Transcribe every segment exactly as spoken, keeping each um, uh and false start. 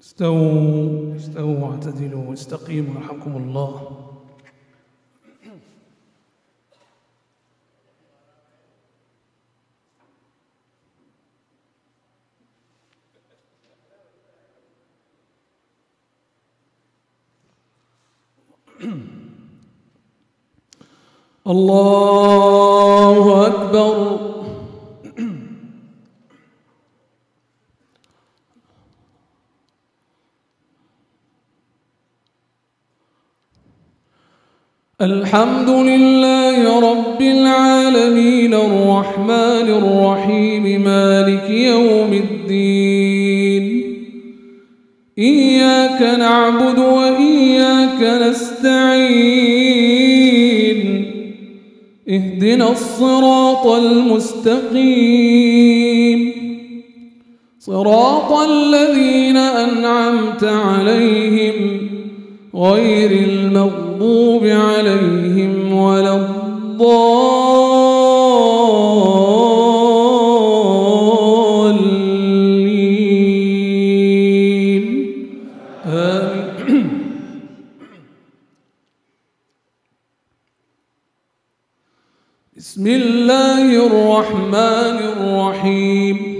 استووا استووا واعتدلوا واستقيموا رحمكم الله. الله أكبر. الحمد لله رب العالمين الرحمن الرحيم مالك يوم الدين. إياك نعبد وإياك نستعين. اهدنا الصراط المستقيم صراط الذين أنعمت عليهم غير المغضوب عليهم ولا الضالين. آمين. بسم الله الرحمن الرحيم.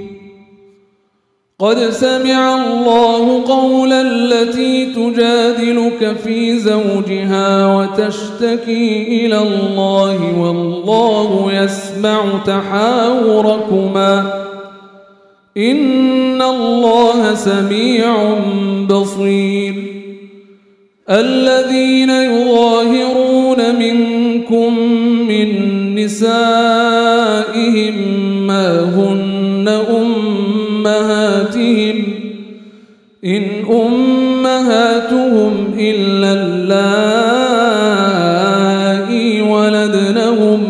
قد سمع الله قول التي تجادلك في زوجها وتشتكي إلى الله والله يسمع تحاوركما إن الله سميع بصير. الذين يظاهرون منكم من نسائهم ما هن أمهاتهم إن أمهاتهم إلا اللائي ولدنهم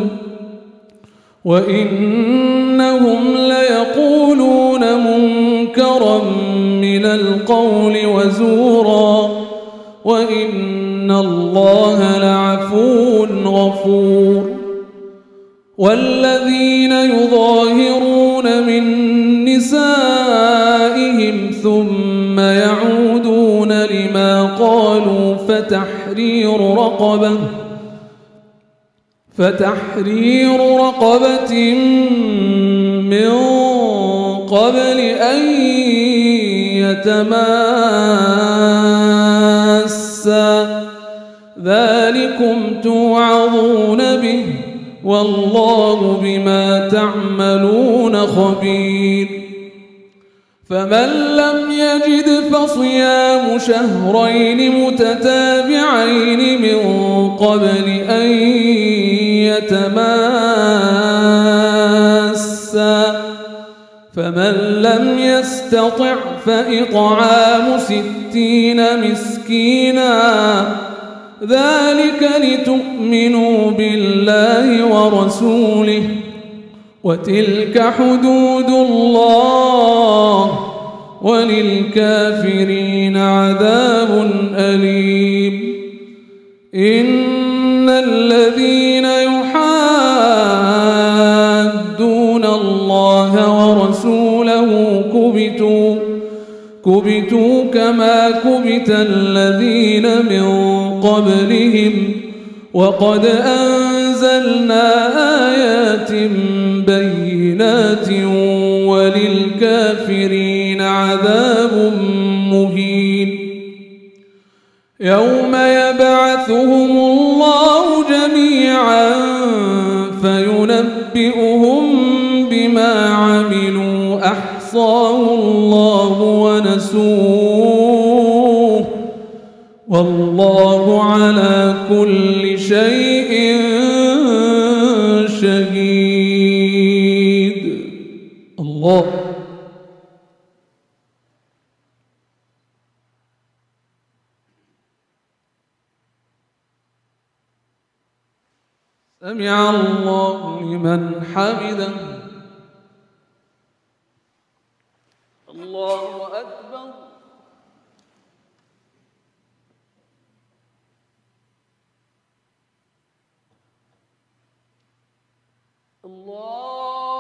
وإنهم ليقولون منكرا من القول وزورا وإن الله لعفو غفور. والذين يظاهرون من نسائهم ثم يعودون لما قالوا فتحرير رقبة فتحرير رقبة من قبل أن يتماسا ذلكم توعظون به والله بما تعملون خبير. فمن لم يجد فصيام شهرين متتابعين من قبل أن يتماسا فمن لم يستطع فإطعام ستين مسكينا ذلك لتؤمنوا بالله ورسوله وتلك حدود الله وللكافرين عذاب أليم. إن الذين يحادون الله ورسوله كبتوا كبتوا كما كبت الذين من قبلهم وقد أنزلنا آيات بينات وللكافرين عذاب مهين. يوم يبعثهم الله جميعا فينبئهم بما عملوا أحصاه الله ونسوه والله على كل شيء شهيد. الله. سمع الله لمن حمده. الله أكبر.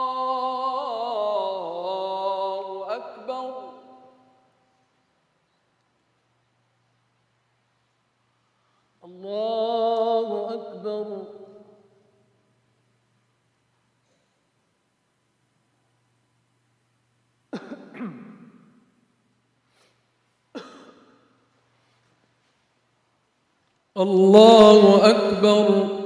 الله أكبر. الله أكبر.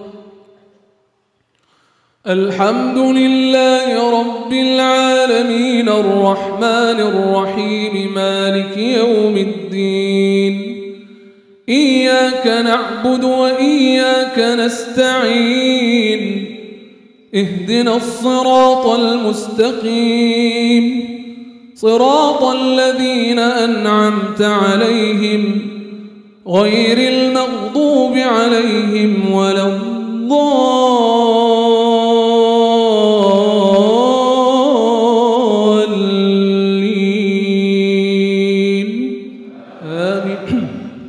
الحمد لله رب العالمين الرحمن الرحيم مالك يوم الدين. إياك نعبد وإياك نستعين. اهدنا الصراط المستقيم صراط الذين أنعمت عليهم غير المغضوب عليهم ولا الضالين. آمين.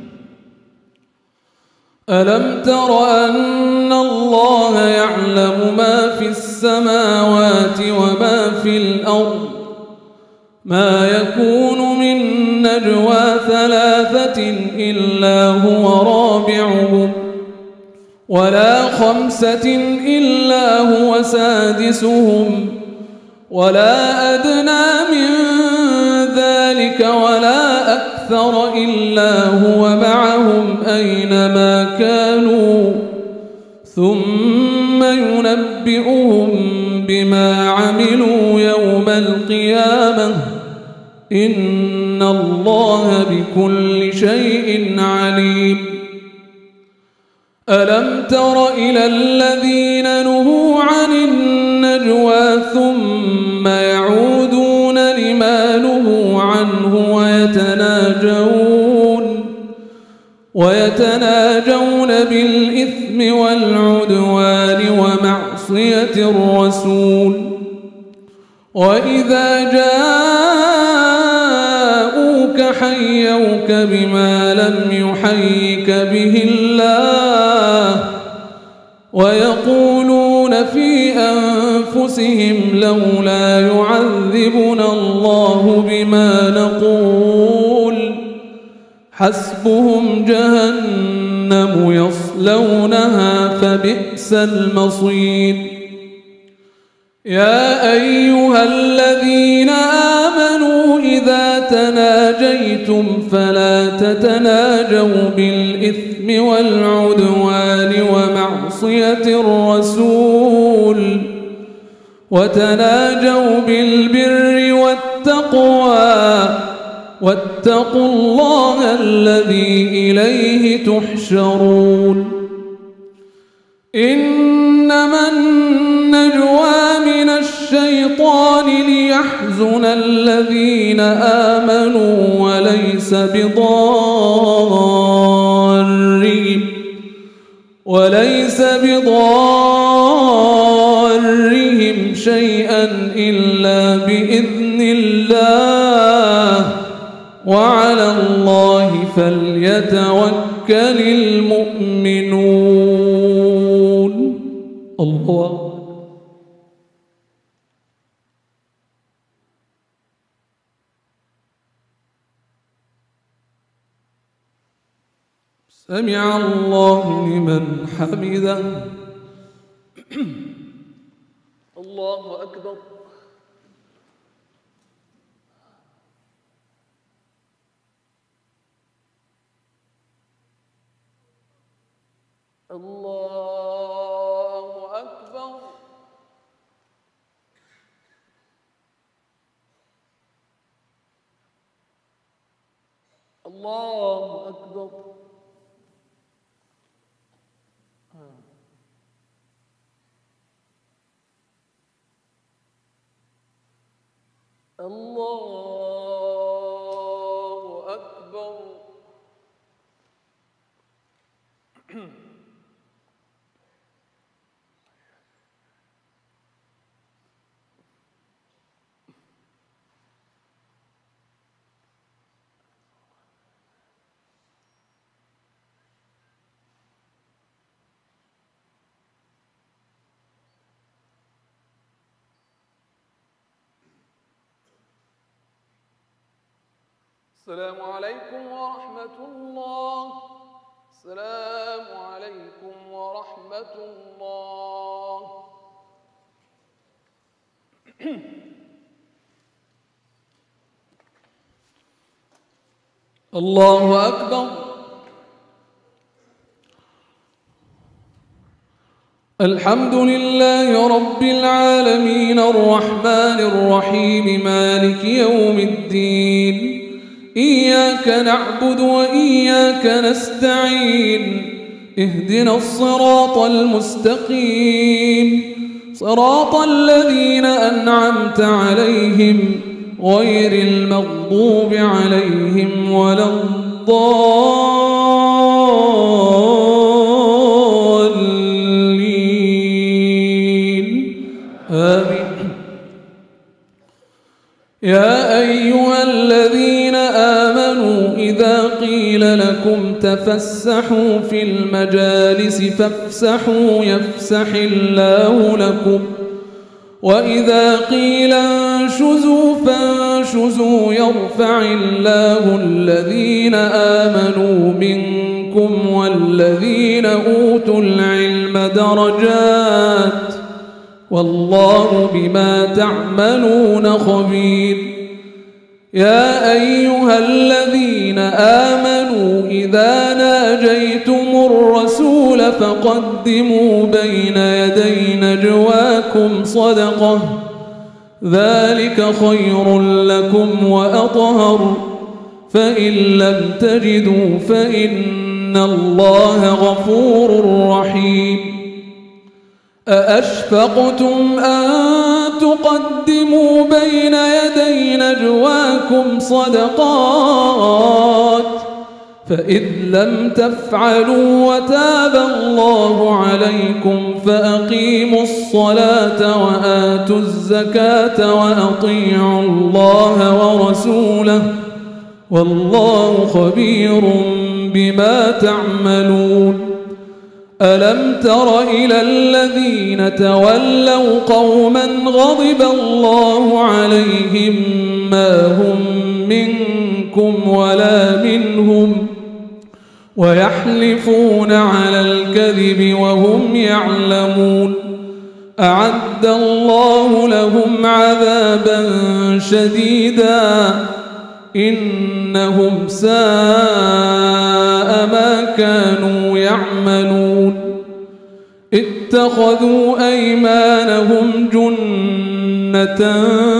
ألم تر أن الله يعلم ما في السماوات وما في الأرض؟ ما يكون من نجوى ثلاثة إلا هو رابعهم ولا خمسة إلا هو سادسهم ولا أدنى من ذلك ولا أكثر إلا هو معهم أينما كانوا ثم ينبئهم بما عملوا يوم القيامة إن الله بكل شيء عليم. ألم تر إلى الذين نهوا عن النجوى ثم يعودون لما نهوا عنه ويتناجون ويتناجون بالإثم والعدوان ومعصية الرسول وإذا جاءوك حيوك بما لم يحيك به الله ويقولون في أنفسهم لولا يعذبنا الله بما نقول حسبهم جهنم يصلونها فبئس المصير. يا أيها الذين آمنوا إذا تناجيتم فلا تتناجوا بالإثم والعدوان ومعصية الرسول وتناجوا بالبر والتقوى واتقوا الله الذي إليه تحشرون. إنما النجوى من الشيطان ليحزن الذين آمنوا وليس بضارهم وليس بضارهم شيئا إلا بإذن الله وعلى الله فليتوكل المؤمنون. الله سمع الله لمن حمده. الله أكبر. الله أكبر. الله أكبر. الله أكبر. السلام عليكم ورحمة الله. السلام عليكم ورحمة الله. الله أكبر. الحمد لله رب العالمين الرحمن الرحيم مالك يوم الدين إياك نعبد وإياك نستعين اهدنا الصراط المستقيم صراط الذين أنعمت عليهم غير المغضوب عليهم ولا الضالين آمين. يا أيها الذين آمنوا إذا قيل لكم تفسحوا في المجالس فافسحوا يفسح الله لكم وإذا قيل انشزوا فانشزوا يرفع الله الذين آمنوا منكم والذين أوتوا العلم درجات والله بما تعملون خبير. يا أيها الذين آمنوا إذا ناجيتم الرسول فقدموا بين يدي نجواكم صدقة ذلك خير لكم وأطهر فإن لم تجدوا فإن الله غفور رحيم. أأشفقتم أن تقدموا بين يدي نجواكم صدقات فإذ لم تفعلوا وتاب الله عليكم فأقيموا الصلاة وآتوا الزكاة وأطيعوا الله ورسوله والله خبير بما تعملون. ألم تر إلى الذين تولوا قوما غضب الله عليهم ما هم منكم ولا منهم ويحلفون على الكذب وهم يعلمون أعد الله لهم عذابا شديدا إنهم ساء ما كانوا يعملون. اتخذوا أيمانهم جنة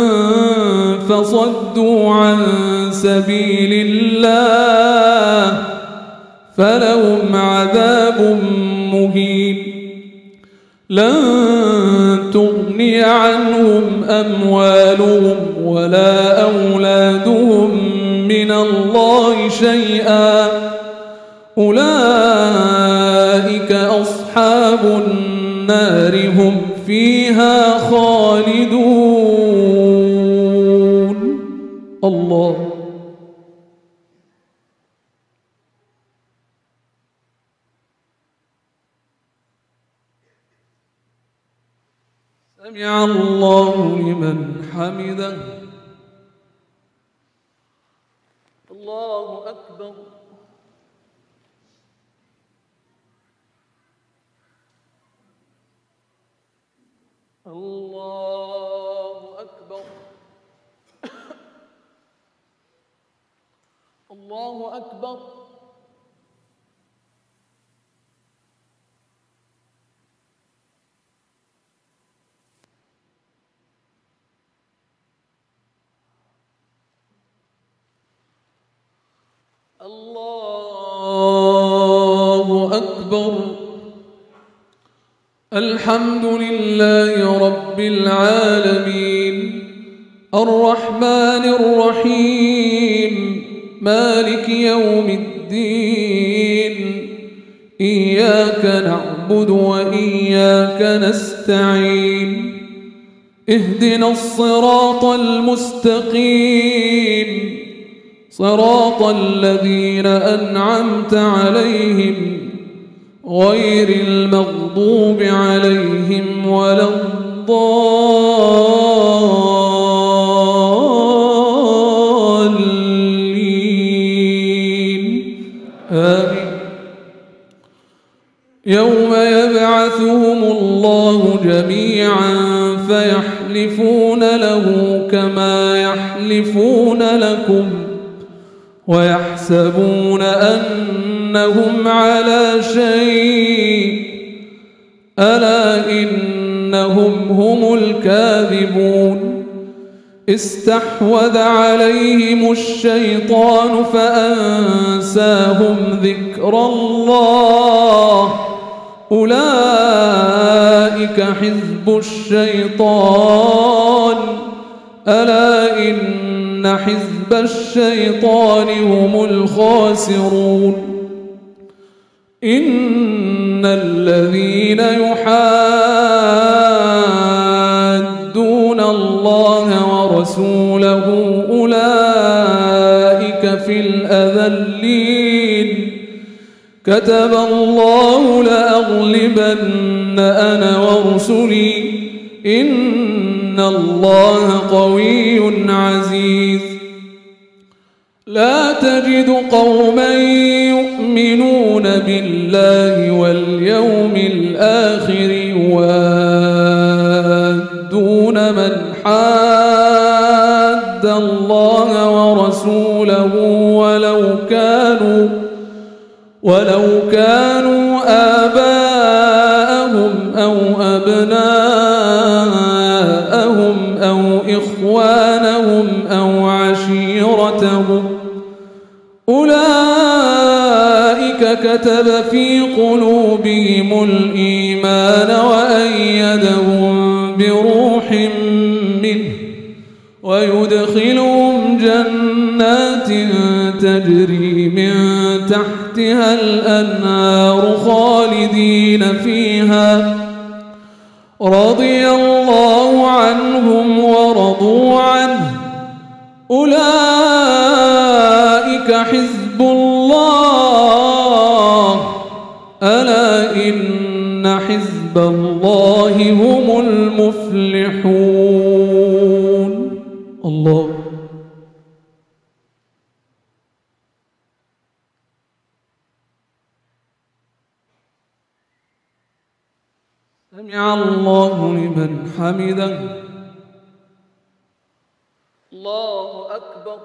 فصدوا عن سبيل الله فلهم عذاب مهين. لن تغني عنهم أموالهم ولا أولادهم من الله شيئا أولئك أصحاب النار هم فيها خالدون. الله سمع الله لمن حمده. الله أكبر. الله أكبر. الله أكبر. الله أكبر. الحمد لله رب العالمين الرحمن الرحيم مالك يوم الدين إياك نعبد وإياك نستعين اهدنا الصراط المستقيم صراط الذين أنعمت عليهم غير المغضوب عليهم ولا الضالين آمين. يوم يبعثهم الله جميعا فيحلفون له كما يحلفون لكم ويحسبون أنهم على شيء ألا إنهم هم الكاذبون استحوذ عليهم الشيطان فأنساهم ذكر الله أولئك حزب الشيطان ألا إن حزب الشيطان هم الخاسرون إن الذين يحادون الله ورسوله أولئك في الأذلين كتب الله لأغلبن أنا ورسلي إن الله قوي عزيز لا تجد قوما يؤمنون بالله واليوم الآخر يوادون من حاد الله ورسوله ولو كانوا ولو كانوا آباءهم أو أبناءهم أو إخوانهم أو عشيرتهم أولئك كتب في قلوبهم الإيمان وأيدهم بروح منه ويدخلهم جنات تجري من تحتها الأنهار خالدين فيها رضي الله عنهم ورضوا عنه أولئك حزب الله ألا إن حزب الله هم المفلحون الله سمع الله لمن حمده الله أكبر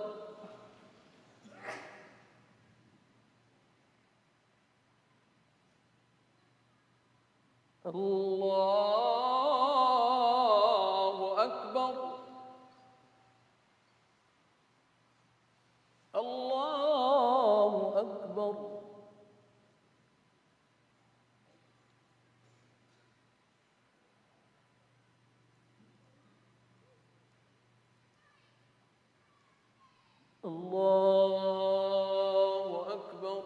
الله أكبر الله أكبر الله أكبر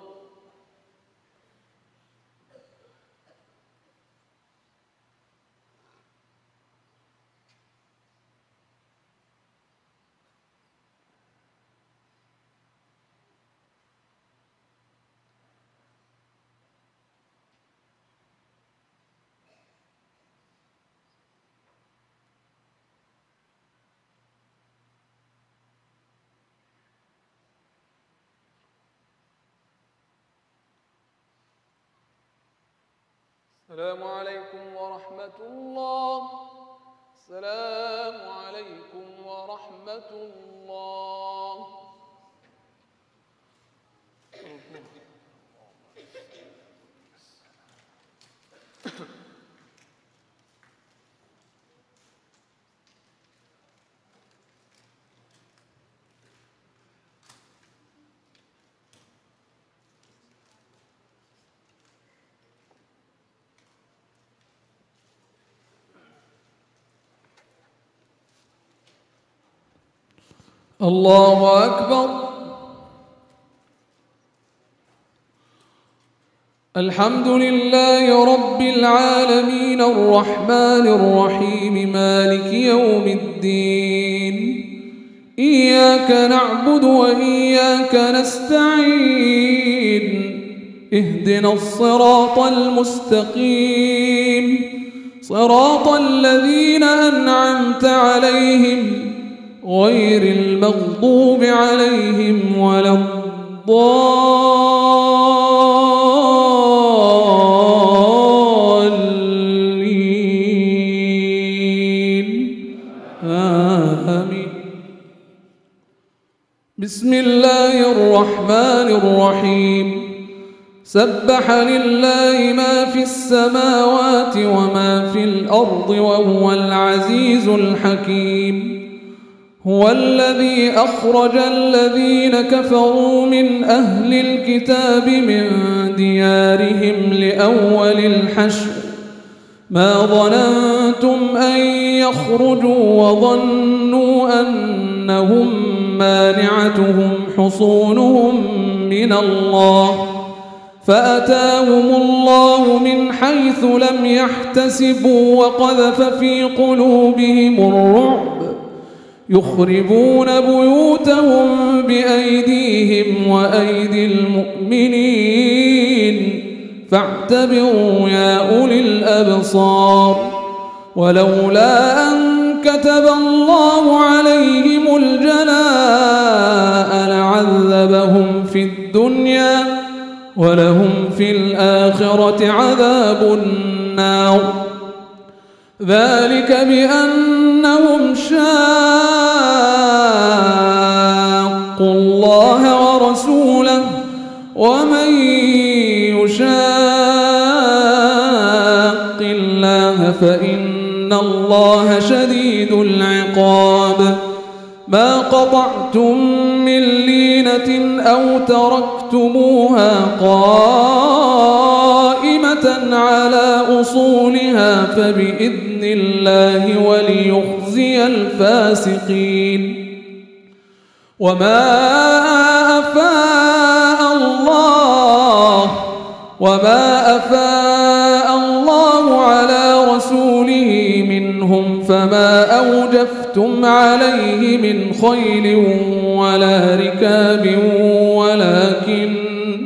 السلام عليكم ورحمة الله السلام عليكم ورحمة الله الله أكبر الحمد لله رب العالمين الرحمن الرحيم مالك يوم الدين إياك نعبد وإياك نستعين اهدنا الصراط المستقيم صراط الذين أنعمت عليهم غير المغضوب عليهم ولا الضالين آمين بسم الله الرحمن الرحيم سبح لله ما في السماوات وما في الأرض وهو العزيز الحكيم. هو الذي أخرج الذين كفروا من أهل الكتاب من ديارهم لأول الحشر ما ظننتم أن يخرجوا وظنوا أنهم مانعتهم حصونهم من الله فأتاهم الله من حيث لم يحتسبوا وقذف في قلوبهم الرعب يخربون بيوتهم بأيديهم وأيدي المؤمنين فاعتبروا يا أولي الأبصار. ولولا أن كتب الله عليهم الجلاء لعذبهم في الدنيا ولهم في الآخرة عذاب النار ذلك بأنهم شاقوا الله ورسوله ومن يشاق الله فإن الله شديد العقاب. ما قطعتم من لينة أو تركتموها قائمة على أصولها فبإذن الله وليخزي الفاسقين. وما أفاء الله وما أفاء الله على رسوله منهم فما أوجفتم عليه من خيل ولا ركاب ولكن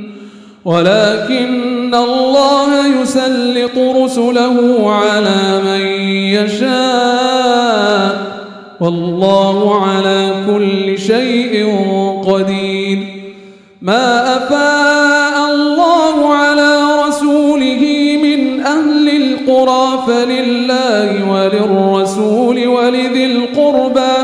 ولكن الله يسلط رسله على من يشاء والله على كل شيء قدير. ما أفاء الله على رسوله من أهل القرى فلله وللرسول ولذي القربى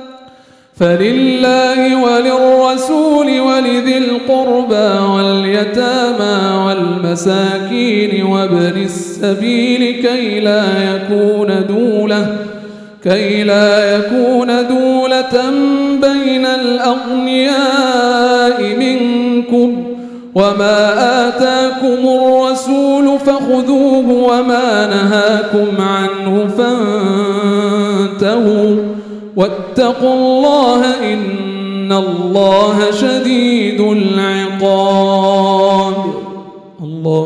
فلله وللرسول ولذي القربى واليتامى والمساكين وابن السبيل كي لا يكون دولة كي لا يكون دولة بين الأغنياء منكم وما آتاكم الرسول فخذوه وما نهاكم عنه فانتهوا واتقوا الله إن الله شديد العقاب. الله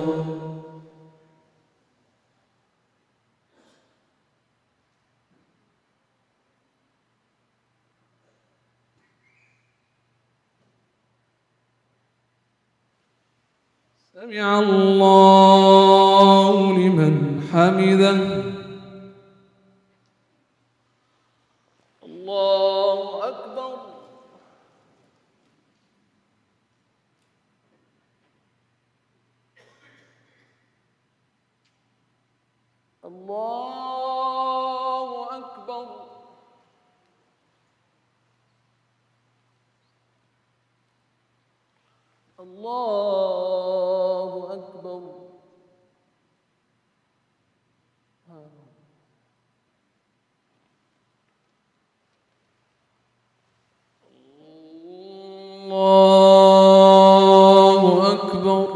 سمع الله لمن حمده. الله أكبر. الله أكبر. الله أكبر. الله أكبر.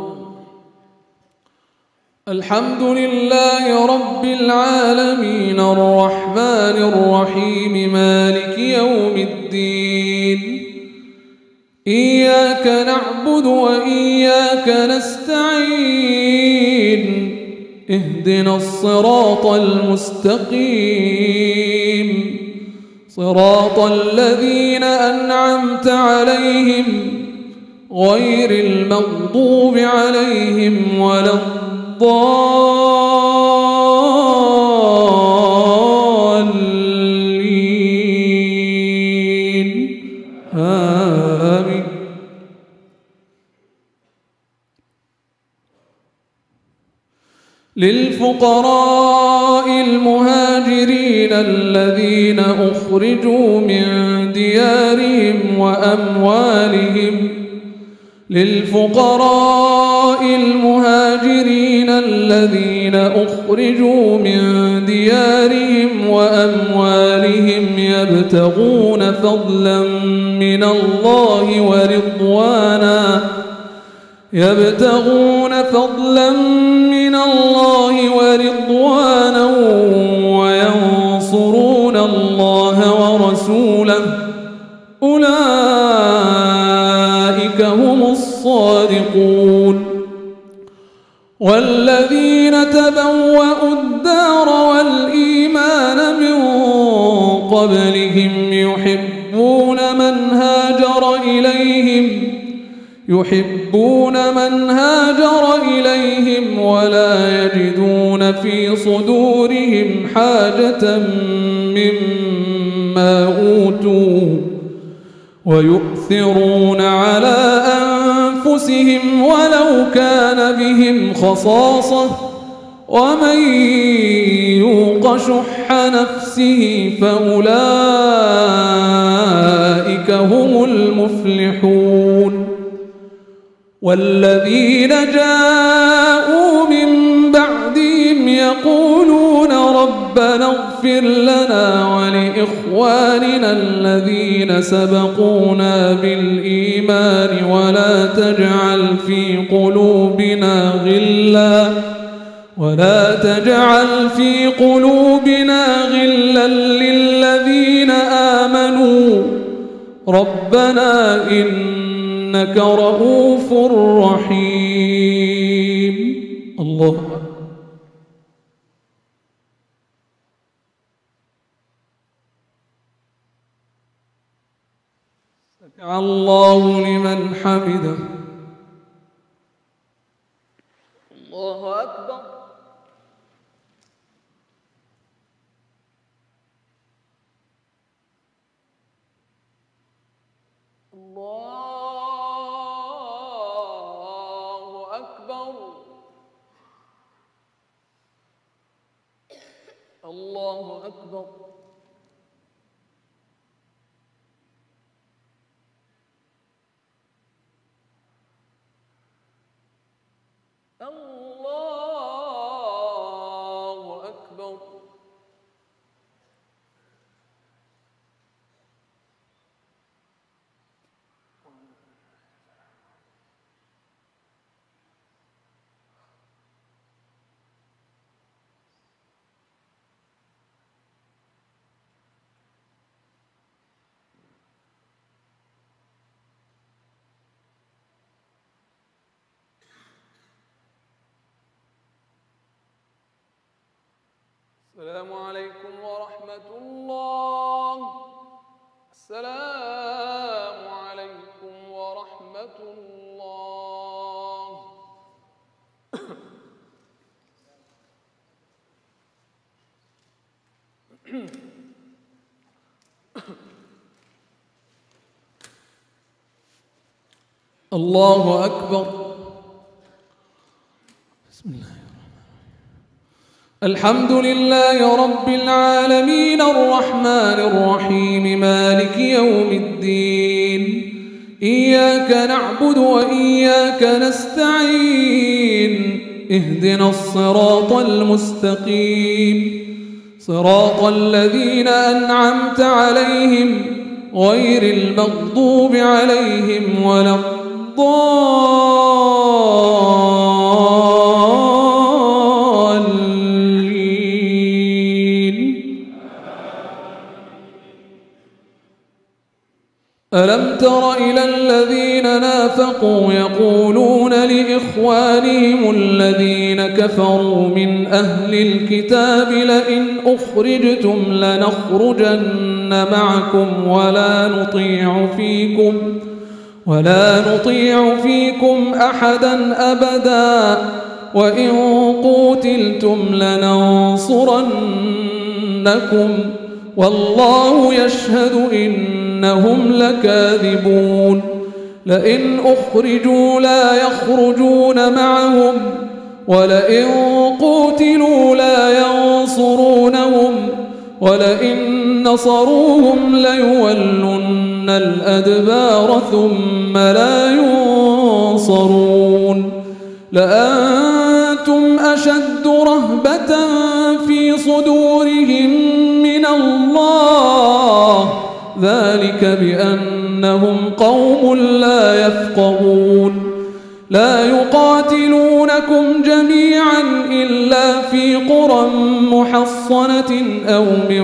الحمد لله رب العالمين الرحمن الرحيم مالك يوم الدين إياك نعبد وإياك نستعين اهدنا الصراط المستقيم صراط الذين أنعمت عليهم غير المغضوب عليهم ولا الضالين آمين. للفقراء المهاجرين الذين أخرجوا من ديارهم وأموالهم للفقراء الفقراء المهاجرين الذين أخرجوا من ديارهم وأموالهم يبتغون فضلا من الله ورضوانا يبتغون فضلا من الله ورضوانا وينصرون الله ورسوله أولئك هم الصادقون. والذين تبوأوا الدار والإيمان من قبلهم يحبون من هاجر إليهم يحبون من هاجر إليهم ولا يجدون في صدورهم حاجة مما أوتوا ويؤثرون على أنفسهم ولو كان بهم خصاصة ومن يوق شح نفسه فأولئك هم المفلحون. والذين جاءوا من بعدهم يقولون ربنا اغفر لنا ولإخواننا الذين سبقونا بالإيمان ولا تجعل في قلوبنا غلا ولا تجعل في قلوبنا غلا للذين آمنوا ربنا إنك رؤوف رحيم. الله سمع الله لمن حمده. الله أكبر. الله أكبر. الله أكبر. الله أكبر. السلام عليكم ورحمة الله. السلام عليكم ورحمة الله. الله أكبر. بسم الله الحمد لله رب العالمين الرحمن الرحيم مالك يوم الدين إياك نعبد وإياك نستعين اهدنا الصراط المستقيم صراط الذين أنعمت عليهم غير المغضوب عليهم ولا الضالين. ألم تر إلى الذين نافقوا يقولون لإخوانهم الذين كفروا من أهل الكتاب لئن أخرجتم لنخرجن معكم ولا نطيع فيكم ولا نطيع فيكم أحدا أبدا وإن قوتلتم لننصرنكم والله يشهد إنهم لكاذبون. لئن أخرجوا لا يخرجون معهم ولئن قوتلوا لا ينصرونهم ولئن نصروهم ليولن الأدبار ثم لا ينصرون. لأنتم أشد رهبة في صدورهم من الله ذلك بأنهم قوم لا يفقهون لا يقاتلونكم جميعا إلا في قرى محصنة أو من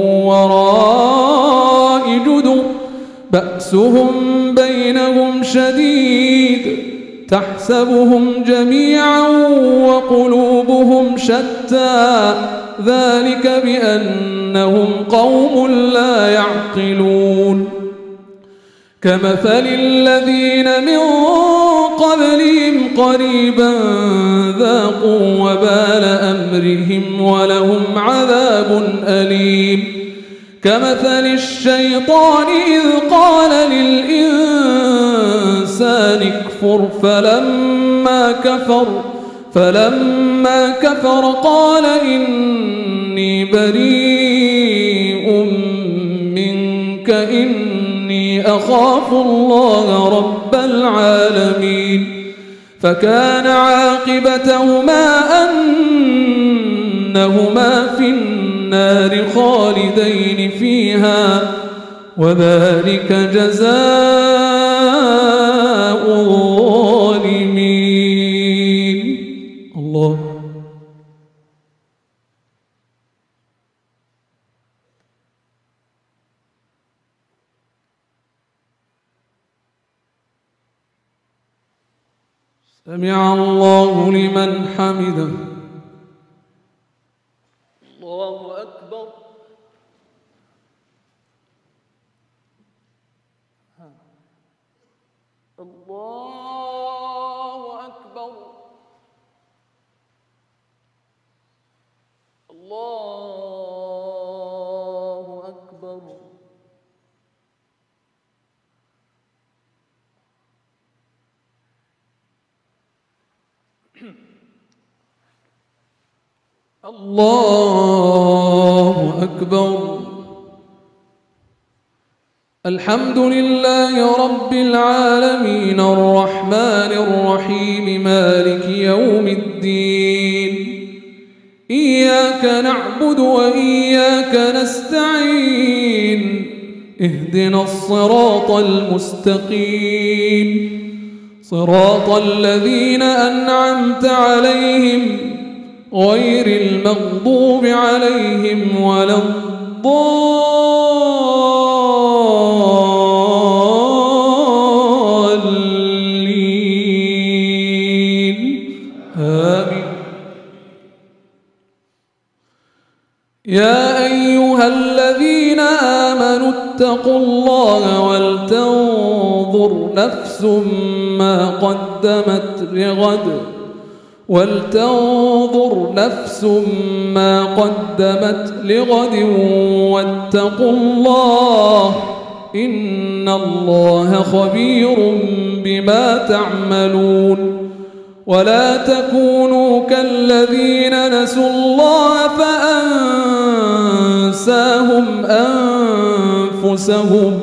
وراء جدر بأسهم بينهم شديد تحسبهم جميعا وقلوبهم شتى ذلك بأنهم قوم لا يعقلون كمثل الذين من قبلهم قريبا ذاقوا وبال أمرهم ولهم عذاب أليم كمثل الشيطان إذ قال للإنسان اكفر فلما كفر فلما كفر قال إني بريء منك إني أخاف الله رب العالمين فكان عاقبتهما أنهما في النار خالدين فيها وذلك جزاء الظالمين. الله. سمع الله لمن حمده. الله أكبر. الله أكبر. الله أكبر. الله أكبر. الحمد لله رب العالمين الرحمن الرحيم مالك يوم الدين إياك نعبد وإياك نستعين اهدنا الصراط المستقيم صراط الذين أنعمت عليهم غير المغضوب عليهم ولا الضالين آمين. يا أيها الذين آمنوا اتقوا الله ولتنظر نفس ما قدمت لغد ولتنظر نفس ما قدمت لغد واتقوا الله إن الله خبير بما تعملون. ولا تكونوا كالذين نسوا الله فأنساهم أنفسهم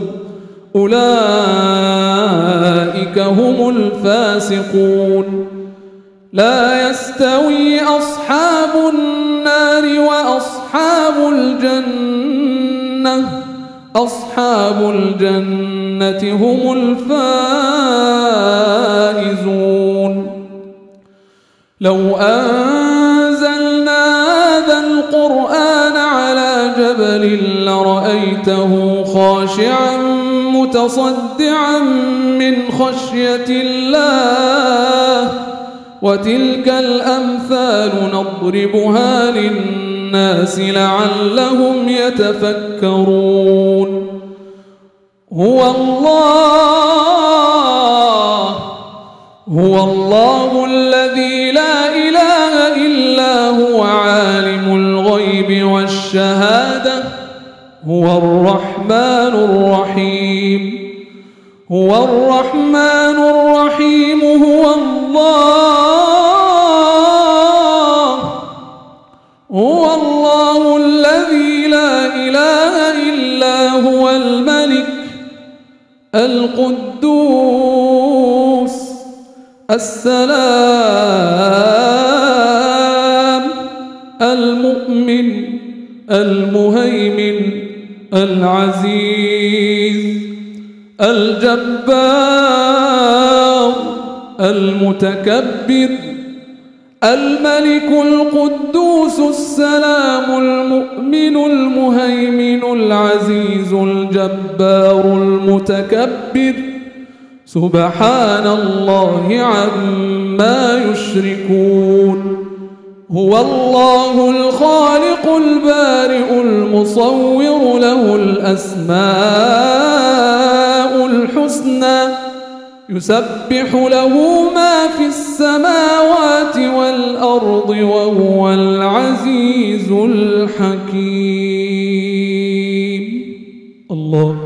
أولئك هم الفاسقون. لا يستوي أصحاب النار وأصحاب الجنة أصحاب الجنة هم الفائزون. لو أنزلنا هذا القرآن على جبل لرأيته خاشعا متصدعا من خشية الله وتلك الأمثال نضربها للناس لعلهم يتفكرون. هو الله هو الله الذي لا إله إلا هو عالم الغيب والشهادة هو الرحمن الرحيم هو الرحمن الرحيم هو الله هو الله الذي لا إله إلا هو الملك القدوس السلام المهيمن العزيز الجبار المتكبر الملك القدوس السلام المؤمن المهيمن العزيز الجبار المتكبر سبحان الله عما يشركون. هو الله الخالق البارئ المصور له الأسماء الحسنى يسبح له ما في السماوات والأرض وهو العزيز الحكيم. الله.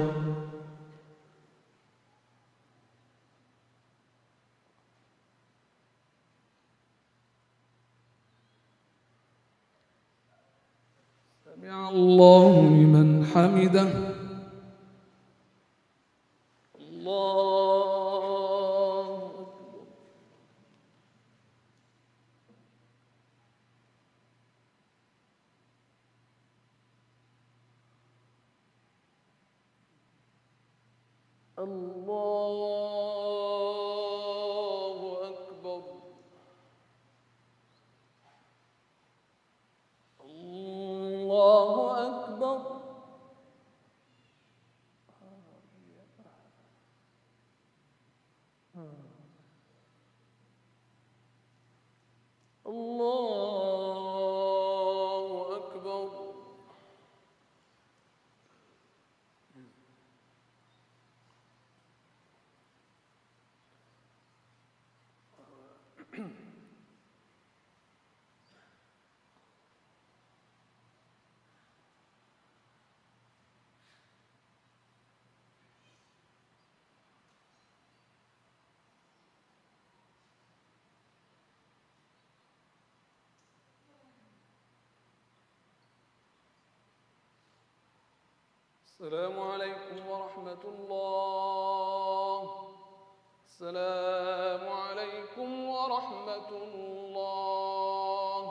سمع الله لمن حمده. الله. الله أكبر. الله أكبر. الله أكبر. السلام عليكم ورحمة الله. السلام عليكم ورحمة الله.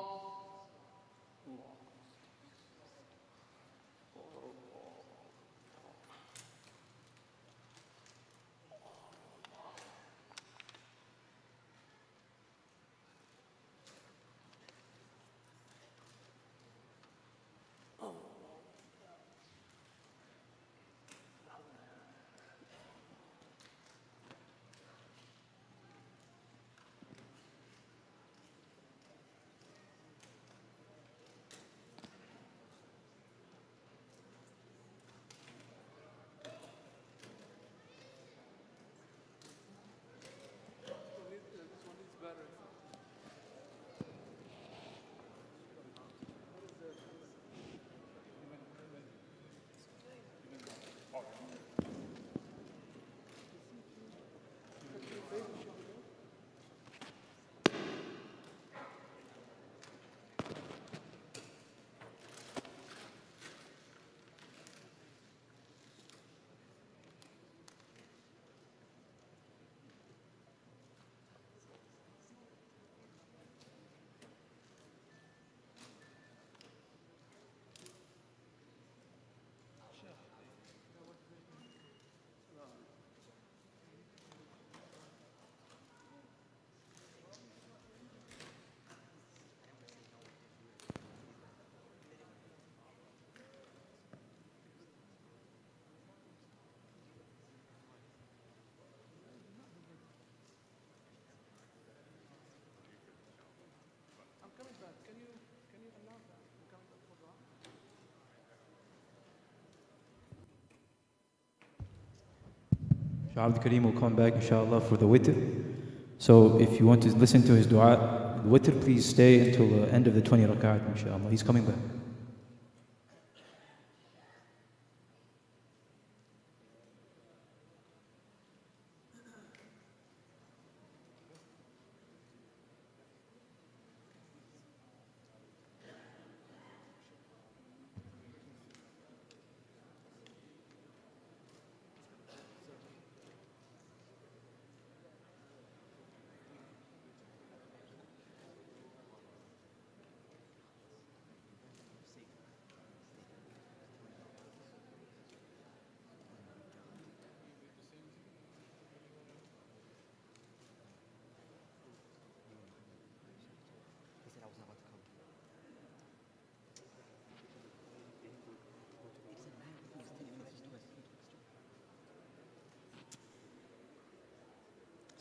Sheikh Abdelkarim will come back, inshallah, for the witr. So if you want to listen to his dua, the witr, please stay until the end of the twenty rak'at, inshallah. He's coming back.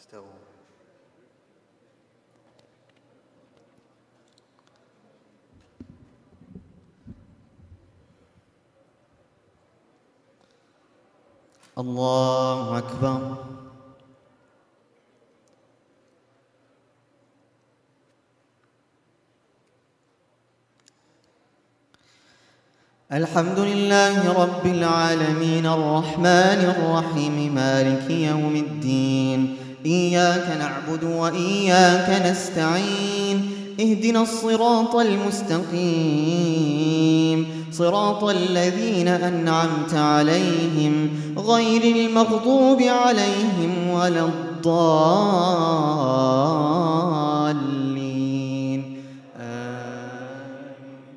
استووا. الله أكبر. الحمد لله رب العالمين الرحمن الرحيم مالك يوم الدين إياك نعبد وإياك نستعين اهدنا الصراط المستقيم صراط الذين أنعمت عليهم غير المغضوب عليهم ولا الضالين آمين.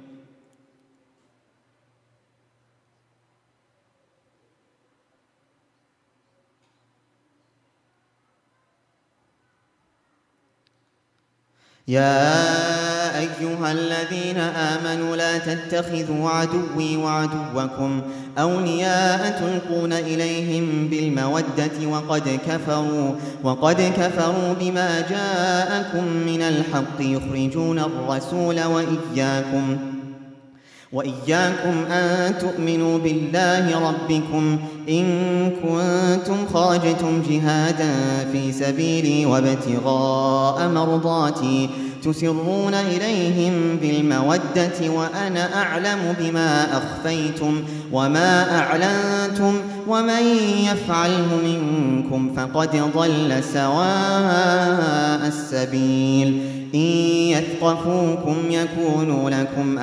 يا أيها الذين آمنوا لا تتخذوا عدوي وعدوكم أولياء تلقون إليهم بالمودة وقد كفروا وقد كفروا بما جاءكم من الحق يخرجون الرسول وإياكم وإياكم أن تؤمنوا بالله ربكم إن كنتم خرجتم جهادا في سبيلي وابتغاء مرضاتي تسرون إليهم بالمودة وأنا أعلم بما أخفيتم وما أعلنتم ومن يفعله منكم فقد ضل سواء السبيل إن يثقفوكم يكونوا لكم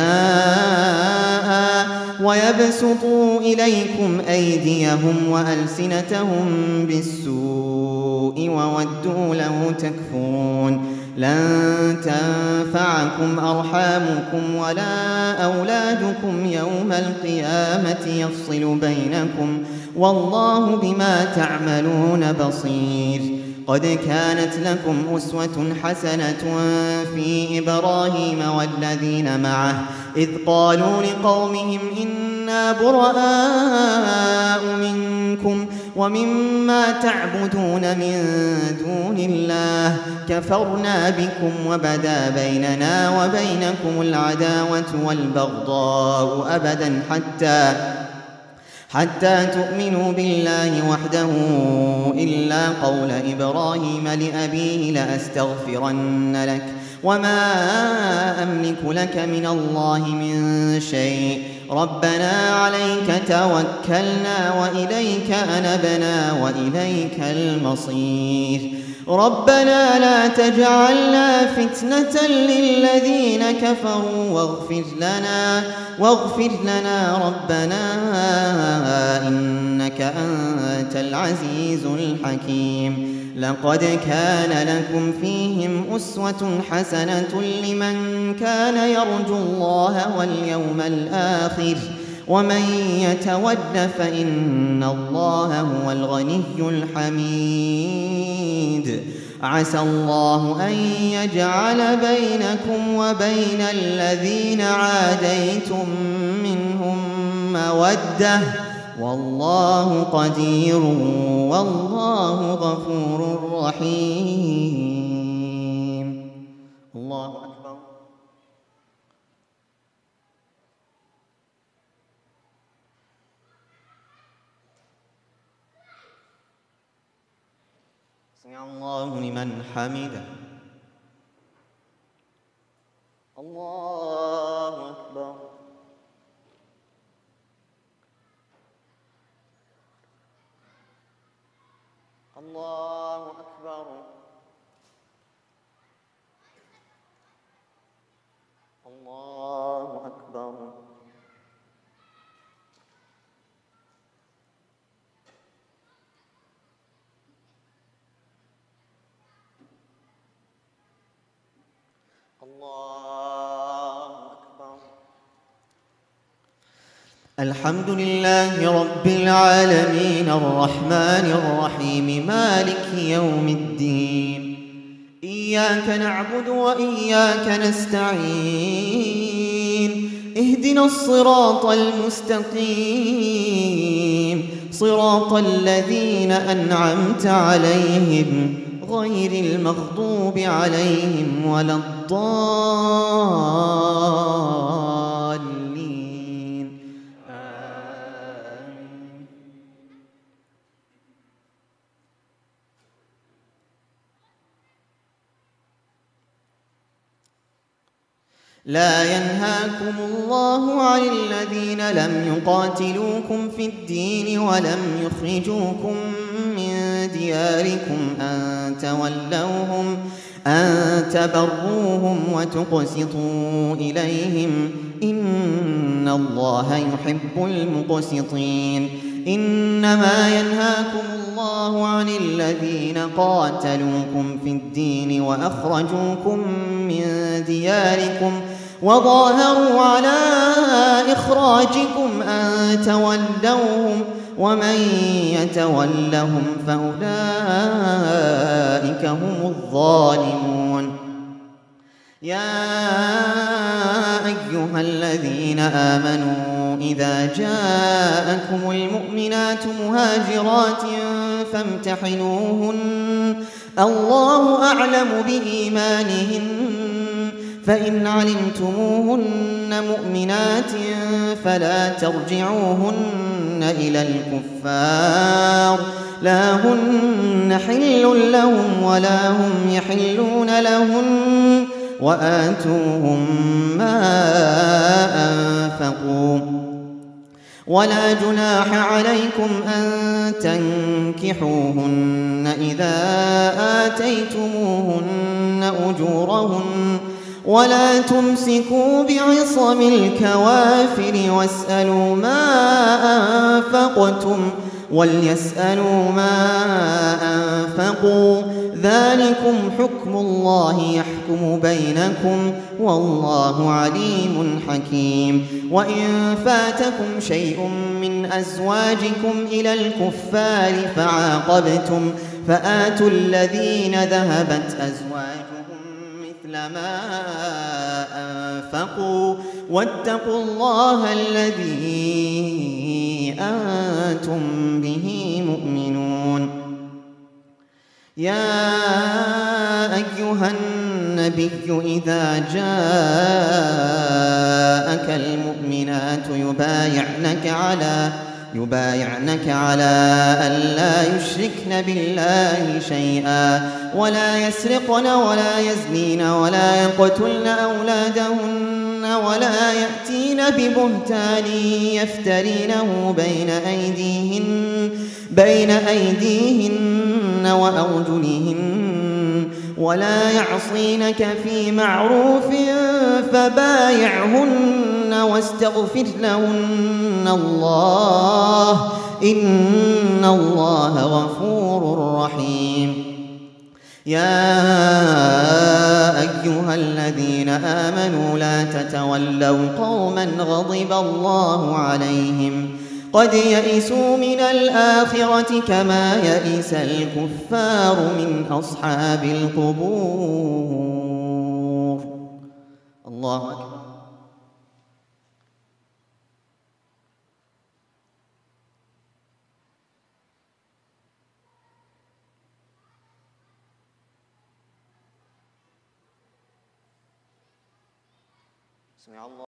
أعداء ويبسطوا إليكم أيديهم وألسنتهم بالسوء وودوا لو تكفرون لن تنفعكم أرحامكم ولا أولادكم يوم القيامة يفصل بينكم والله بما تعملون بصير قد كانت لكم أسوة حسنة في إبراهيم والذين معه إذ قالوا لقومهم إنا براء منكم ومما تعبدون من دون الله كفرنا بكم وبدا بيننا وبينكم العداوة والبغضاء أبدا حتى حتى تؤمنوا بالله وحده إلا قول إبراهيم لأبيه لأستغفرن لك وما أملك لك من الله من شيء ربنا عليك توكلنا وإليك أنبنا وإليك المصير ربنا لا تجعلنا فتنة للذين كفروا واغفر لنا واغفر لنا ربنا إنك أنت العزيز الحكيم لقد كان لكم فيهم أسوة حسنة لمن كان يرجو الله واليوم الآخر ومن يتول فإن الله هو الغني الحميد عسى الله أن يجعل بينكم وبين الذين عاديتم منهم مودة والله قدير والله غفور رحيم. الله أكبر. سمع الله لمن حمده. الله أكبر. الله أكبر. الله أكبر. الله أكبر. الحمد لله رب العالمين الرحمن الرحيم مالك يوم الدين إياك نعبد وإياك نستعين اهدنا الصراط المستقيم صراط الذين أنعمت عليهم غير المغضوب عليهم ولا الضالين آمين. لا ينهاكم الله عن الذين لم يقاتلوكم في الدين ولم يخرجوكم من دياركم أن تولوهم أن تبروهم وتقسطوا إليهم إن الله يحب المقسطين. إنما ينهاكم الله عن الذين قاتلوكم في الدين وأخرجوكم من دياركم وظاهروا على إخراجكم أن تولوهم ومن يتولهم فأولئك هم الظالمون. يا أيها الذين آمنوا إذا جاءكم المؤمنات مهاجرات فامتحنوهن الله أعلم بإيمانهن فإن علمتموهن مؤمنات فلا ترجعوهن إلى الكفار لا هن حل لهم ولا هم يحلون لهن وآتوهم ما أنفقوا ولا جناح عليكم أن تنكحوهن إذا آتيتموهن أجورهن ولا تمسكوا بعصم الكوافر واسألوا ما أنفقتم وليسألوا ما أنفقوا ذلكم حكم الله يحكم بينكم والله عليم حكيم. وإن فاتكم شيء من أزواجكم إلى الكفار فعاقبتم فآتوا الذين ذهبت أزواجهم مثل ما أنفقوا واتقوا الله الذي أنتم به مؤمنون. يا أيها النبي إذا جاءك المؤمنات يبايعنك على يبايعنك على ألا يشركن بالله شيئا ولا يسرقن ولا يزنين ولا يقتلن أولادهن ولا يأتين ببهتان يفترينه بين أيديهن بين أيديهن وأرجلهن ولا يعصينك في معروف فبايعهن واستغفر لهن الله إن الله غفور رحيم. يا أيها الذين آمنوا لا تتولوا قوما غضب الله عليهم قد يئسوا من الآخرة كما يئس الكفار من أصحاب القبور. الله أكبر. سمع الله